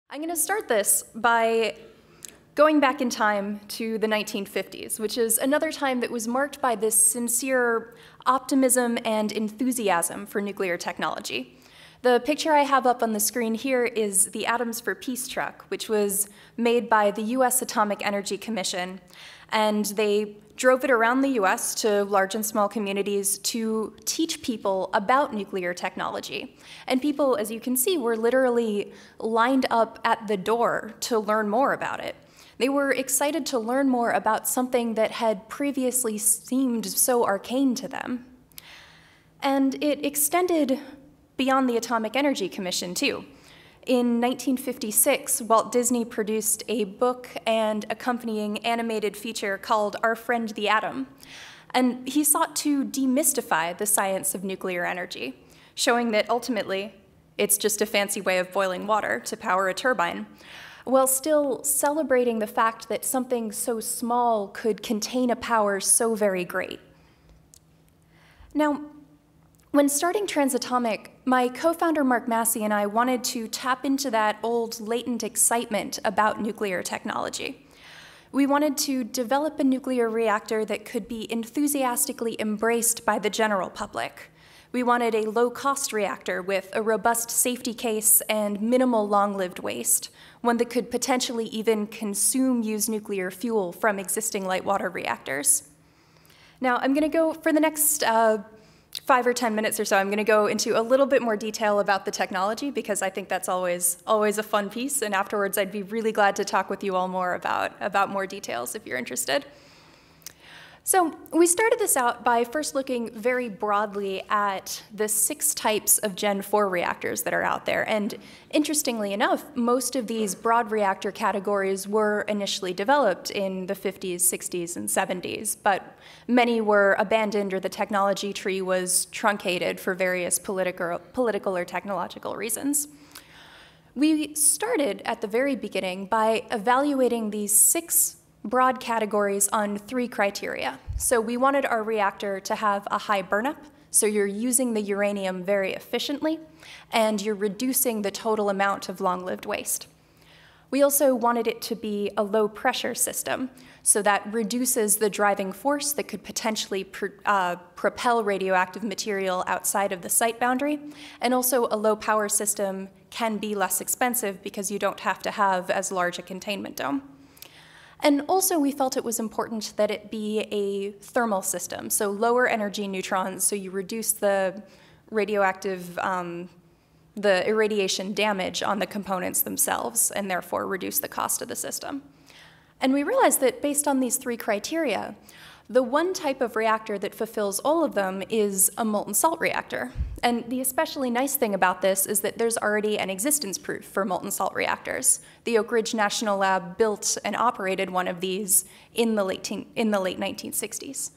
I'm going to start this by going back in time to the 1950s, which is another time that was marked by this sincere optimism and enthusiasm for nuclear technology. The picture I have up on the screen here is the Atoms for Peace truck, which was made by the US Atomic Energy Commission, and they drove it around the US to large and small communities to teach people about nuclear technology. And people, as you can see, were literally lined up at the door to learn more about it. They were excited to learn more about something that had previously seemed so arcane to them. And it extended beyond the Atomic Energy Commission, too. In 1956, Walt Disney produced a book and accompanying animated feature called Our Friend the Atom, and he sought to demystify the science of nuclear energy, showing that ultimately it's just a fancy way of boiling water to power a turbine, while still celebrating the fact that something so small could contain a power so very great. Now, when starting Transatomic, my co-founder Mark Massey and I wanted to tap into that old latent excitement about nuclear technology. We wanted to develop a nuclear reactor that could be enthusiastically embraced by the general public. We wanted a low-cost reactor with a robust safety case and minimal long-lived waste, one that could potentially even consume used nuclear fuel from existing light water reactors. Now, I'm going to go, for the next 5 or 10 minutes or so, I'm going to go into a little bit more detail about the technology because I think that's always a fun piece, and afterwards I'd be really glad to talk with you all more about more details if you're interested. So we started this out by first looking very broadly at the 6 types of Gen 4 reactors that are out there, and interestingly enough, most of these broad reactor categories were initially developed in the 50s, 60s, and 70s, but many were abandoned or the technology tree was truncated for various political or technological reasons. We started at the very beginning by evaluating these 6 broad categories on 3 criteria. So we wanted our reactor to have a high burnup, so you're using the uranium very efficiently, and you're reducing the total amount of long-lived waste. We also wanted it to be a low-pressure system, so that reduces the driving force that could potentially propel radioactive material outside of the site boundary, and also a low-power system can be less expensive because you don't have to have as large a containment dome. And also we felt it was important that it be a thermal system, so lower energy neutrons, so you reduce the radioactive, the irradiation damage on the components themselves, and therefore reduce the cost of the system. And we realized that based on these 3 criteria, the one type of reactor that fulfills all of them is a molten salt reactor. And the especially nice thing about this is that there's already an existence proof for molten salt reactors. The Oak Ridge National Lab built and operated one of these in the late 1960s.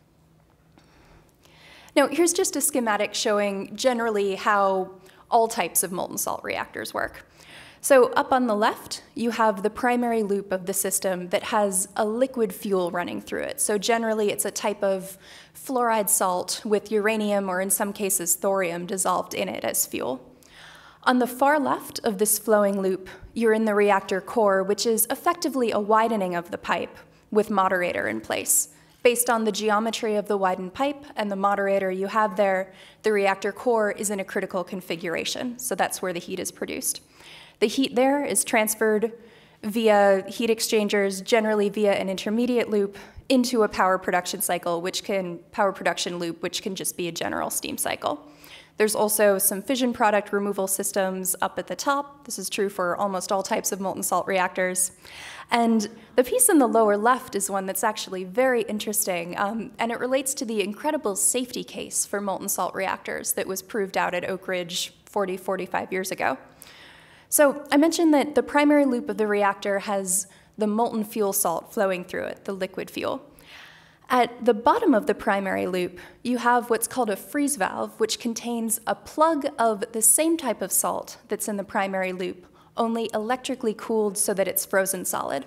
Now, here's just a schematic showing generally how all types of molten salt reactors work. So up on the left, you have the primary loop of the system that has a liquid fuel running through it. So generally, it's a type of fluoride salt with uranium, or in some cases, thorium dissolved in it as fuel. On the far left of this flowing loop, you're in the reactor core, which is effectively a widening of the pipe with moderator in place. Based on the geometry of the widened pipe and the moderator you have there, the reactor core is in a critical configuration, so that's where the heat is produced. The heat there is transferred via heat exchangers, generally via an intermediate loop, into a power production loop, which can just be a general steam cycle. There's also some fission product removal systems up at the top. This is true for almost all types of molten salt reactors. And the piece in the lower left is one that's actually very interesting, and it relates to the incredible safety case for molten salt reactors that was proved out at Oak Ridge 45 years ago. So I mentioned that the primary loop of the reactor has the molten fuel salt flowing through it, the liquid fuel. At the bottom of the primary loop, you have what's called a freeze valve, which contains a plug of the same type of salt that's in the primary loop, only electrically cooled so that it's frozen solid.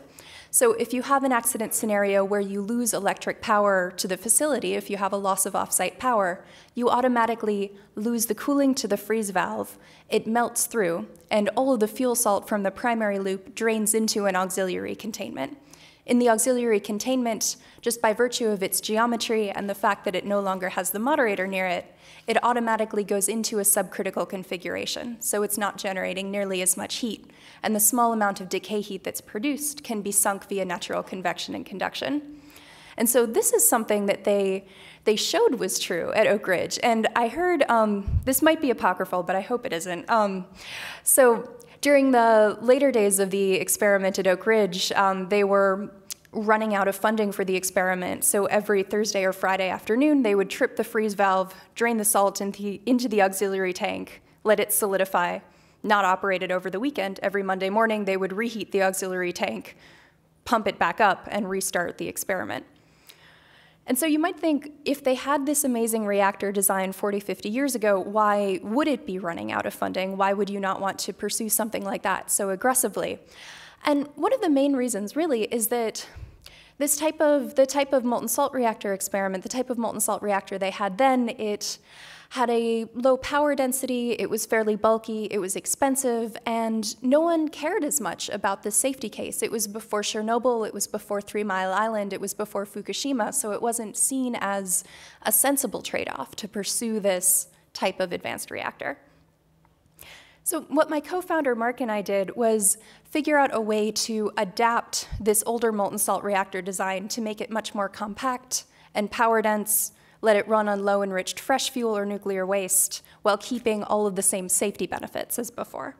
So if you have an accident scenario where you lose electric power to the facility, if you have a loss of off-site power, you automatically lose the cooling to the freeze valve, it melts through, and all of the fuel salt from the primary loop drains into an auxiliary containment. In the auxiliary containment, just by virtue of its geometry and the fact that it no longer has the moderator near it, it automatically goes into a subcritical configuration, so it's not generating nearly as much heat, and the small amount of decay heat that's produced can be sunk via natural convection and conduction. And so this is something that they showed was true at Oak Ridge, and I heard, this might be apocryphal, but I hope it isn't. So during the later days of the experiment at Oak Ridge, they were running out of funding for the experiment, so every Thursday or Friday afternoon, they would trip the freeze valve, drain the salt into the auxiliary tank, let it solidify, not operate it over the weekend. Every Monday morning, they would reheat the auxiliary tank, pump it back up, and restart the experiment. And so you might think, if they had this amazing reactor design 40, 50 years ago, why would it be running out of funding? Why would you not want to pursue something like that so aggressively? And one of the main reasons, really, is that the type of molten salt reactor experiment, the type of molten salt reactor they had then, it had a low power density, it was fairly bulky, it was expensive, and no one cared as much about the safety case. It was before Chernobyl, it was before 3 Mile Island, it was before Fukushima, so it wasn't seen as a sensible trade-off to pursue this type of advanced reactor. So what my co-founder Mark and I did was figure out a way to adapt this older molten salt reactor design to make it much more compact and power dense, let it run on low enriched fresh fuel or nuclear waste, while keeping all of the same safety benefits as before.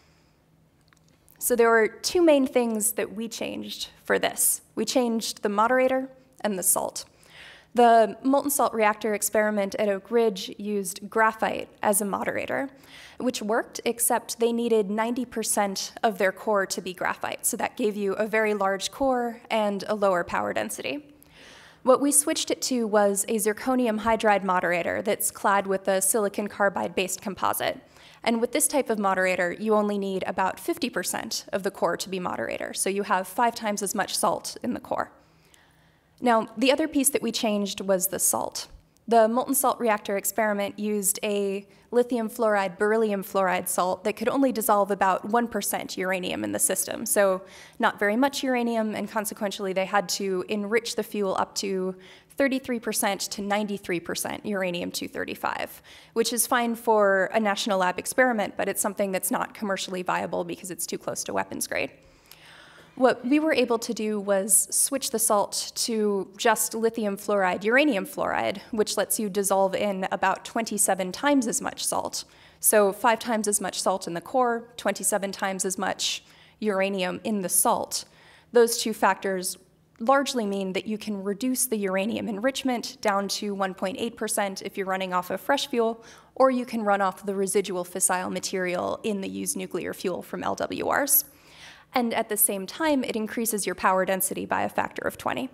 So there were two main things that we changed for this. We changed the moderator and the salt. The molten salt reactor experiment at Oak Ridge used graphite as a moderator, which worked, except they needed 90% of their core to be graphite, so that gave you a very large core and a lower power density. What we switched it to was a zirconium hydride moderator that's clad with a silicon carbide-based composite. And with this type of moderator, you only need about 50% of the core to be moderator, so you have 5 times as much salt in the core. Now, the other piece that we changed was the salt. The molten salt reactor experiment used a lithium fluoride, beryllium fluoride salt that could only dissolve about 1% uranium in the system, so not very much uranium, and consequently they had to enrich the fuel up to 33% to 93% uranium-235, which is fine for a national lab experiment, but it's something that's not commercially viable because it's too close to weapons grade. What we were able to do was switch the salt to just lithium fluoride, uranium fluoride, which lets you dissolve in about 27 times as much salt. So 5 times as much salt in the core, 27 times as much uranium in the salt. Those two factors largely mean that you can reduce the uranium enrichment down to 1.8% if you're running off of fresh fuel, or you can run off the residual fissile material in the used nuclear fuel from LWRs. And at the same time, it increases your power density by a factor of 20.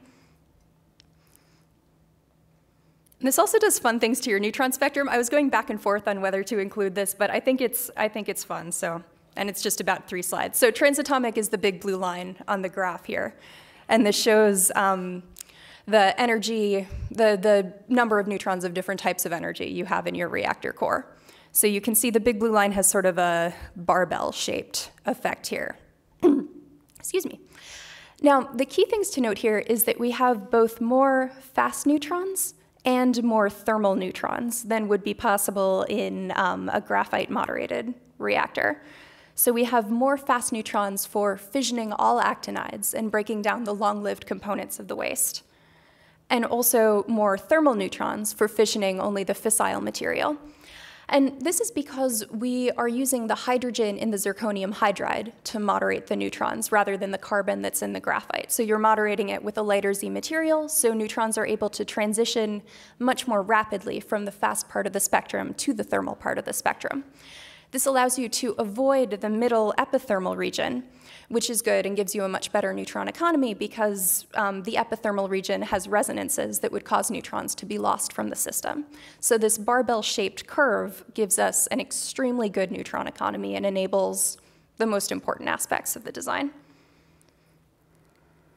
And this also does fun things to your neutron spectrum. I was going back and forth on whether to include this, but I think it's fun, so, and it's just about 3 slides. So transatomic is the big blue line on the graph here, and this shows the energy, the number of neutrons of different types of energy you have in your reactor core. So you can see the big blue line has sort of a barbell-shaped effect here. Excuse me. Now, the key things to note here is that we have both more fast neutrons and more thermal neutrons than would be possible in a graphite-moderated reactor. So we have more fast neutrons for fissioning all actinides and breaking down the long-lived components of the waste, and also more thermal neutrons for fissioning only the fissile material. And this is because we are using the hydrogen in the zirconium hydride to moderate the neutrons rather than the carbon that's in the graphite. So you're moderating it with a lighter Z material, so neutrons are able to transition much more rapidly from the fast part of the spectrum to the thermal part of the spectrum. This allows you to avoid the middle epithermal region, which is good and gives you a much better neutron economy because the epithermal region has resonances that would cause neutrons to be lost from the system. So this barbell-shaped curve gives us an extremely good neutron economy and enables the most important aspects of the design.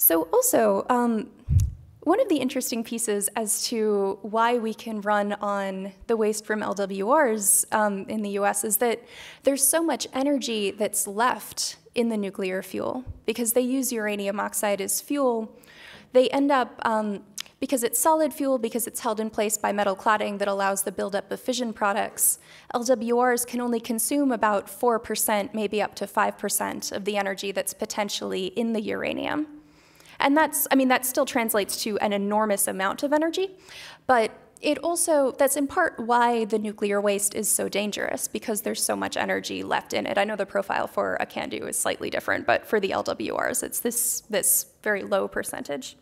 So also, one of the interesting pieces as to why we can run on the waste from LWRs in the US is that there's so much energy that's left in the nuclear fuel. Because they use uranium oxide as fuel, they end up, because it's solid fuel, because it's held in place by metal cladding that allows the buildup of fission products, LWRs can only consume about 4%, maybe up to 5% of the energy that's potentially in the uranium. And that still translates to an enormous amount of energy, but that's in part why the nuclear waste is so dangerous, because there's so much energy left in it. I know the profile for a CANDU is slightly different, but for the LWRs, it's this very low percentage.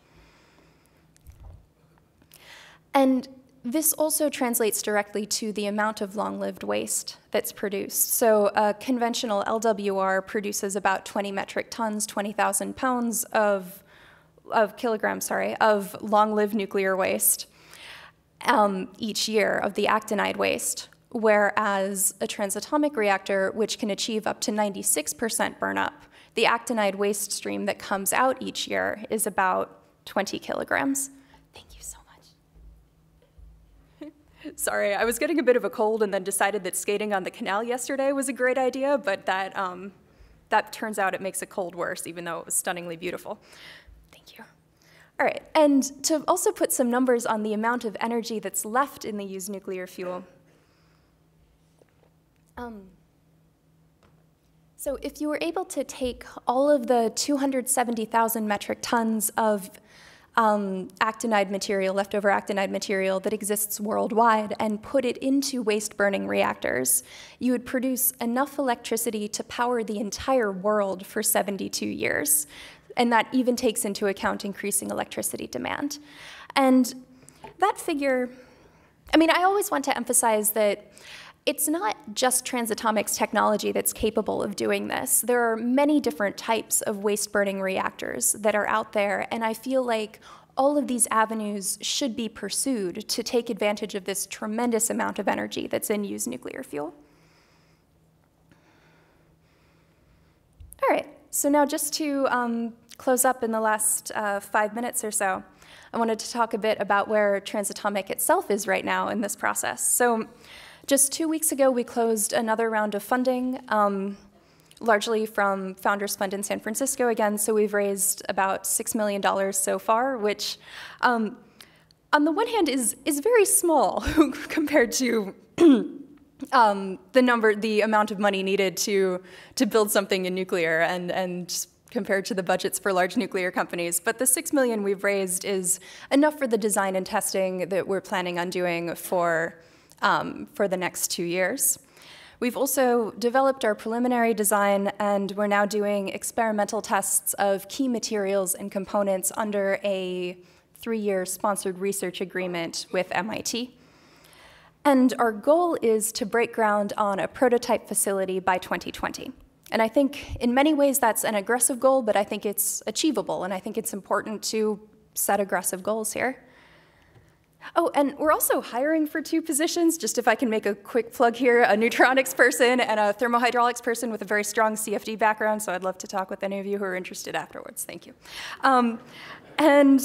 And this also translates directly to the amount of long-lived waste that's produced. So a conventional LWR produces about 20 metric tons, 20,000 pounds of long-lived nuclear waste each year of the actinide waste, whereas a transatomic reactor, which can achieve up to 96% burnup, the actinide waste stream that comes out each year is about 20 kilograms. Thank you so much. Sorry, I was getting a bit of a cold and then decided that skating on the canal yesterday was a great idea, but that turns out it makes a cold worse, even though it was stunningly beautiful. Thank you. All right, and to also put some numbers on the amount of energy that's left in the used nuclear fuel. So if you were able to take all of the 270,000 metric tons of actinide material, leftover actinide material that exists worldwide, and put it into waste-burning reactors, you would produce enough electricity to power the entire world for 72 years. And that even takes into account increasing electricity demand. And that figure, I always want to emphasize that it's not just Transatomic's technology that's capable of doing this. There are many different types of waste-burning reactors that are out there, and I feel like all of these avenues should be pursued to take advantage of this tremendous amount of energy that's in used nuclear fuel. All right. So now just to close up in the last 5 minutes or so, I wanted to talk a bit about where Transatomic itself is right now in this process. So just 2 weeks ago, we closed another round of funding, largely from Founders Fund in San Francisco again. So we've raised about $6 million so far, which on the one hand is very small compared to the amount of money needed to build something in nuclear and compared to the budgets for large nuclear companies. But the $6 million we've raised is enough for the design and testing that we're planning on doing for the next 2 years. We've also developed our preliminary design, and we're now doing experimental tests of key materials and components under a 3-year sponsored research agreement with MIT. And our goal is to break ground on a prototype facility by 2020. And I think in many ways that's an aggressive goal, but I think it's achievable, and I think it's important to set aggressive goals here. Oh, and we're also hiring for 2 positions, just if I can make a quick plug here, a neutronics person and a thermohydraulics person with a very strong CFD background, so I'd love to talk with any of you who are interested afterwards. Thank you. And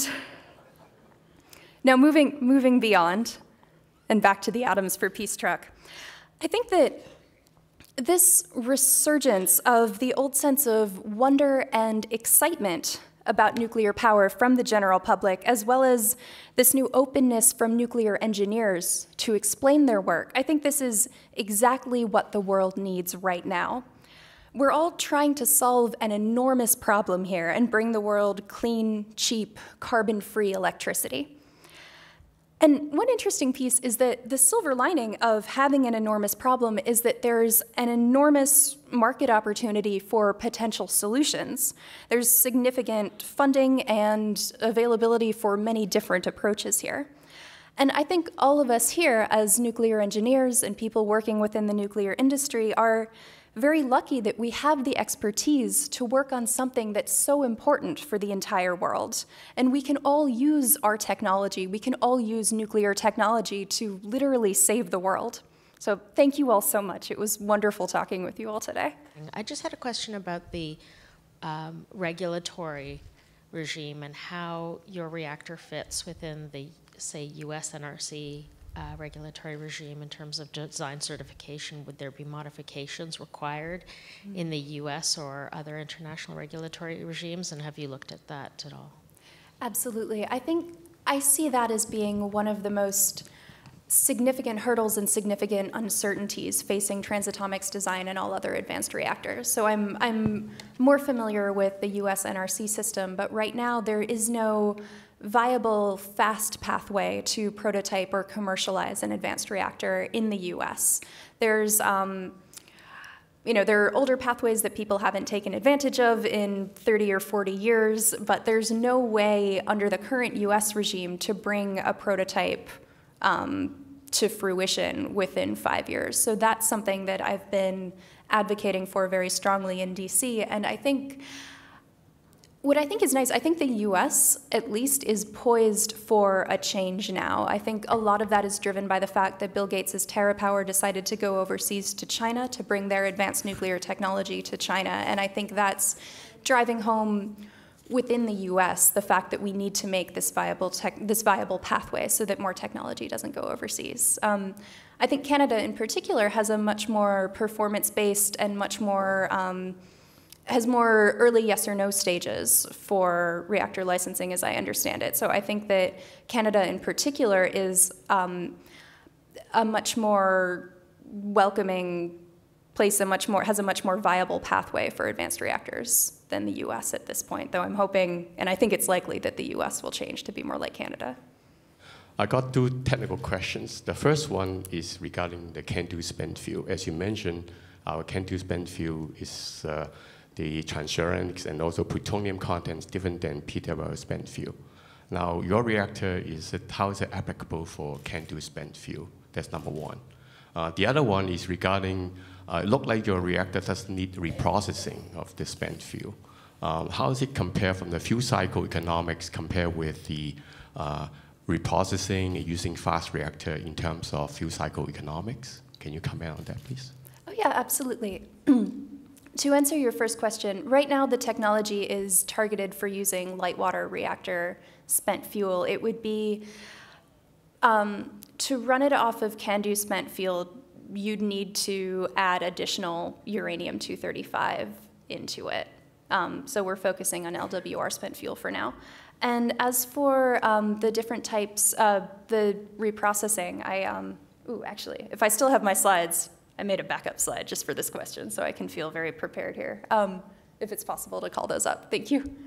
now moving beyond, and back to the Atoms for Peace truck, I think that this resurgence of the old sense of wonder and excitement about nuclear power from the general public, as well as this new openness from nuclear engineers to explain their work, I think this is exactly what the world needs right now. We're all trying to solve an enormous problem here and bring the world clean, cheap, carbon-free electricity. And one interesting piece is that the silver lining of having an enormous problem is that there's an enormous market opportunity for potential solutions. There's significant funding and availability for many different approaches here. And I think all of us here as nuclear engineers and people working within the nuclear industry are very lucky that we have the expertise to work on something that's so important for the entire world. And we can all use our technology, we can all use nuclear technology to literally save the world. So thank you all so much. It was wonderful talking with you all today. I just had a question about the regulatory regime and how your reactor fits within the, say, US NRC regulatory regime in terms of design certification. Would there be modifications required in the US or other international regulatory regimes, and have you looked at that at all? Absolutely. I think I see that as being one of the most significant hurdles and significant uncertainties facing Transatomic's design and all other advanced reactors. So I'm more familiar with the US NRC system, but right now there is no viable fast pathway to prototype or commercialize an advanced reactor in the US. There's there are older pathways that people haven't taken advantage of in 30 or 40 years, but there's no way under the current US regime to bring a prototype to fruition within 5 years. So that's something that I've been advocating for very strongly in DC. And I think what I think is nice, I think the US at least is poised for a change now. I think a lot of that is driven by the fact that Bill Gates' TerraPower decided to go overseas to China to bring their advanced nuclear technology to China. And I think that's driving home within the US the fact that we need to make this viable pathway so that more technology doesn't go overseas. I think Canada in particular has a much more performance-based and much more has more early yes or no stages for reactor licensing, as I understand it. So I think that Canada in particular is a much more welcoming place, has a much more viable pathway for advanced reactors than the US at this point, though I'm hoping, and I think it's likely that the US will change to be more like Canada. I got two technical questions. The first one is regarding the CANDU spent fuel. As you mentioned, our CANDU spent fuel is the transuranics and also plutonium contents different than PWR spent fuel. Now, your reactor, how is it applicable for CANDU spent fuel? That's number one. The other one is regarding, it looked like your reactor doesn't need reprocessing of the spent fuel. How does it compare from the fuel cycle economics compared with the reprocessing using fast reactor in terms of fuel cycle economics? Can you comment on that, please? Oh yeah, absolutely. To answer your first question, right now the technology is targeted for using light water reactor spent fuel. It would be, to run it off of CANDU spent fuel, you'd need to add additional uranium-235 into it. So we're focusing on LWR spent fuel for now. And as for the different types of the reprocessing, actually, if I still have my slides, I made a backup slide just for this question, so I can feel very prepared here. If it's possible to call those up, thank you.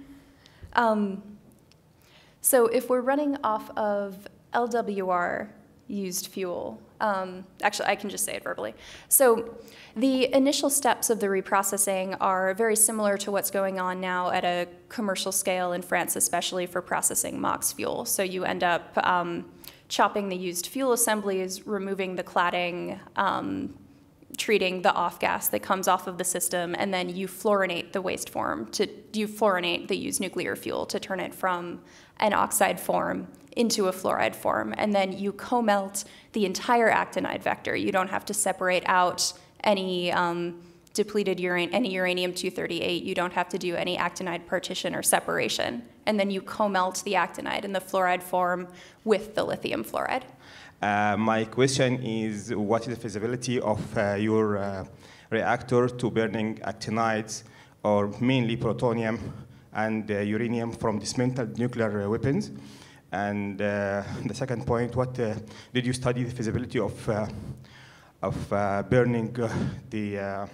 So if we're running off of LWR used fuel, actually I can just say it verbally. So the initial steps of the reprocessing are very similar to what's going on now at a commercial scale in France, especially for processing MOX fuel. So you end up chopping the used fuel assemblies, removing the cladding, treating the off gas that comes off of the system, and then you fluorinate the waste form. You fluorinate the used nuclear fuel to turn it from an oxide form into a fluoride form, and then you co-melt the entire actinide vector. You don't have to separate out any depleted uranium-238. You don't have to do any actinide partition or separation, and then you co-melt the actinide in the fluoride form with the lithium fluoride. My question is, what is the feasibility of your reactor to burning actinides, or mainly plutonium and uranium from dismantled nuclear weapons? And the second point, did you study the feasibility of burning the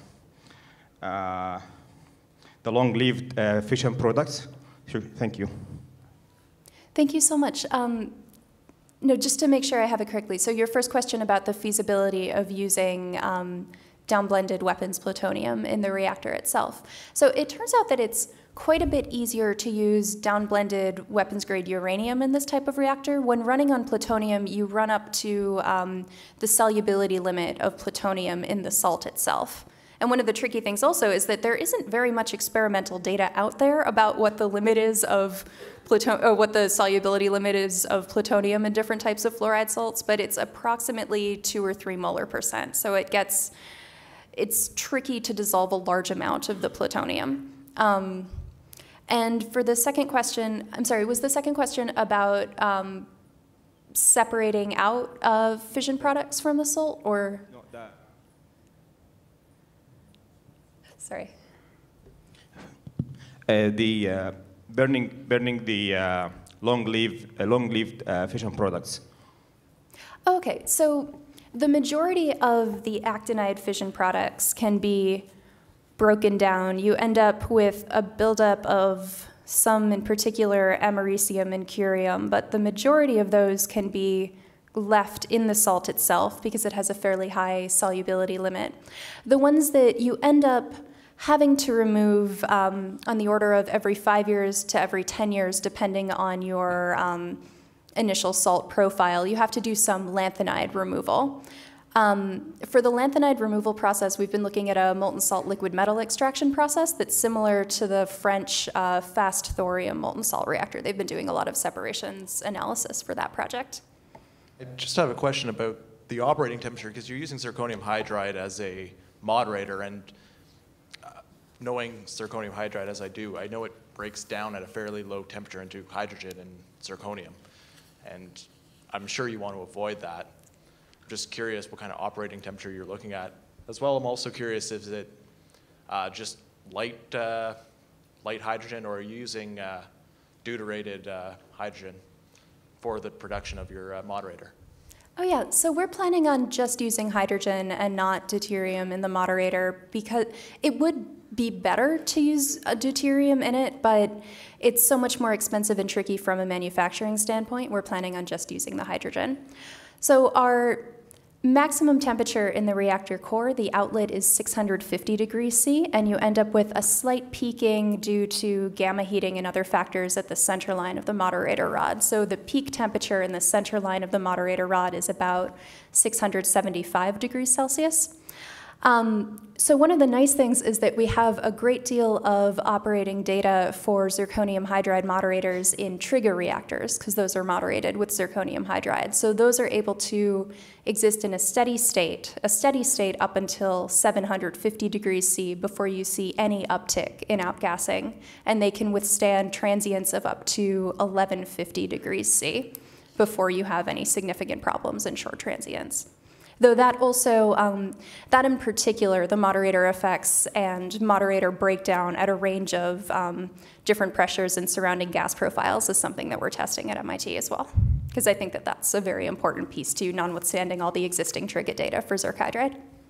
long-lived fission products? Sure, thank you. Thank you so much. No, just to make sure I have it correctly. So your first question about the feasibility of using downblended weapons plutonium in the reactor itself. So it turns out that it's quite a bit easier to use downblended weapons-grade uranium in this type of reactor. When running on plutonium, you run up to the solubility limit of plutonium in the salt itself. And one of the tricky things also is that there isn't very much experimental data out there about what the limit is of what the solubility limit is of plutonium in different types of fluoride salts, but it's approximately 2 or 3 molar %. So it's tricky to dissolve a large amount of the plutonium. And for the second question, I'm sorry, was the second question about separating out of fission products from the salt, or? No, that. Sorry. Burning the long-lived fission products. Okay, so the majority of the actinide fission products can be broken down. You end up with a buildup of some, in particular, americium and curium, but the majority of those can be left in the salt itself because it has a fairly high solubility limit. The ones that you end up having to remove on the order of every 5 years to every 10 years, depending on your initial salt profile, you have to do some lanthanide removal. For the lanthanide removal process, we've been looking at a molten salt liquid metal extraction process that's similar to the French fast thorium molten salt reactor. They've been doing a lot of separations analysis for that project. I just have a question about the operating temperature, because you're using zirconium hydride as a moderator, and knowing zirconium hydride as I do, I know it breaks down at a fairly low temperature into hydrogen and zirconium, and I'm sure you want to avoid that. I'm just curious what kind of operating temperature you're looking at. As well, I'm also curious, is it just light hydrogen, or are you using deuterated hydrogen for the production of your moderator? Oh yeah, so we're planning on just using hydrogen and not deuterium in the moderator, because it would be better to use a deuterium in it, but it's so much more expensive and tricky from a manufacturing standpoint. We're planning on just using the hydrogen. So our maximum temperature in the reactor core, the outlet is 650 degrees C, and you end up with a slight peaking due to gamma heating and other factors at the center line of the moderator rod. So the peak temperature in the center line of the moderator rod is about 675 degrees Celsius. So one of the nice things is that we have a great deal of operating data for zirconium hydride moderators in trigger reactors, because those are moderated with zirconium hydride. So those are able to exist in a steady state up until 750 degrees C before you see any uptick in outgassing, and they can withstand transients of up to 1150 degrees C before you have any significant problems in short transients. Though that also, that in particular, the moderator effects and moderator breakdown at a range of different pressures and surrounding gas profiles is something that we're testing at MIT as well, because I think that that's a very important piece too, notwithstanding all the existing trigger data for zirc hydride.